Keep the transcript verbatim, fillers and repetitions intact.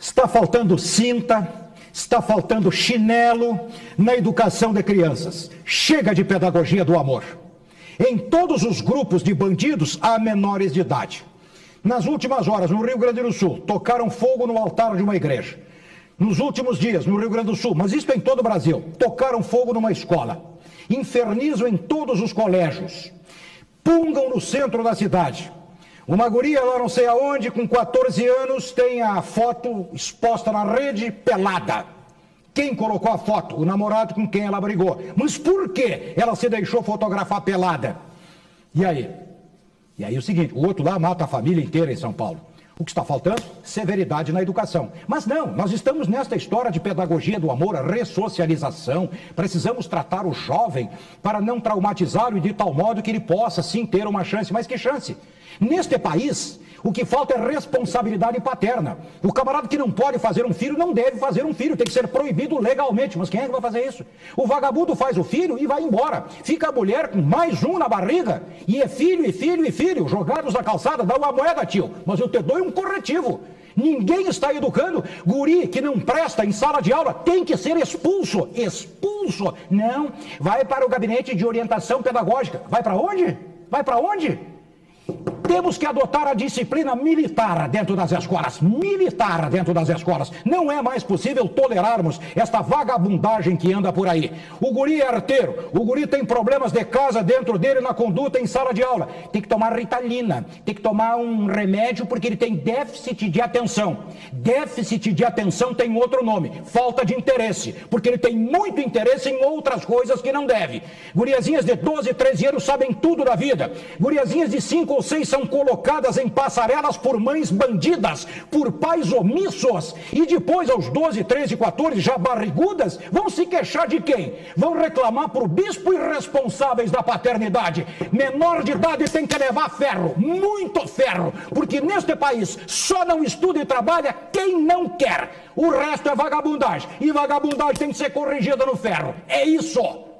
Está faltando cinta, está faltando chinelo na educação de crianças. Chega de pedagogia do amor. Em todos os grupos de bandidos há menores de idade. Nas últimas horas, no Rio Grande do Sul, tocaram fogo no altar de uma igreja. Nos últimos dias, no Rio Grande do Sul, mas isso em todo o Brasil, tocaram fogo numa escola. Infernizam em todos os colégios. Pungam no centro da cidade. Uma guria lá não sei aonde, com quatorze anos, tem a foto exposta na rede, pelada. Quem colocou a foto? O namorado com quem ela brigou. Mas por que ela se deixou fotografar pelada? E aí? E aí é o seguinte, o outro lá mata a família inteira em São Paulo. O que está faltando? Severidade na educação. Mas não, nós estamos nesta história de pedagogia do amor, a ressocialização. Precisamos tratar o jovem para não traumatizá-lo e de tal modo que ele possa sim ter uma chance. Mas que chance? Neste país, o que falta é responsabilidade paterna. O camarada que não pode fazer um filho não deve fazer um filho, tem que ser proibido legalmente. Mas quem é que vai fazer isso? O vagabundo faz o filho e vai embora. Fica a mulher com mais um na barriga e é filho, e filho, e filho, jogados na calçada. Dá uma moeda, tio, mas eu te dou um corretivo. Ninguém está educando. Guri que não presta em sala de aula tem que ser expulso. Expulso. Não, vai para o gabinete de orientação pedagógica. Vai para onde? Vai para onde? Temos que adotar a disciplina militar dentro das escolas. Militar dentro das escolas. Não é mais possível tolerarmos esta vagabundagem que anda por aí. O guri é arteiro, o guri tem problemas de casa dentro dele na conduta em sala de aula. Tem que tomar Ritalina, tem que tomar um remédio porque ele tem déficit de atenção. Déficit de atenção tem outro nome, falta de interesse, porque ele tem muito interesse em outras coisas que não deve. Guriazinhas de doze, treze anos sabem tudo da vida. Guriazinhas de cinco ou seis são colocadas em passarelas por mães bandidas, por pais omissos, e depois aos doze, treze, quatorze, já barrigudas, vão se queixar de quem? Vão reclamar por bispo e responsáveis da paternidade. Menor de idade tem que levar ferro, muito ferro, porque neste país só não estuda e trabalha quem não quer. O resto é vagabundagem, e vagabundagem tem que ser corrigida no ferro. É isso!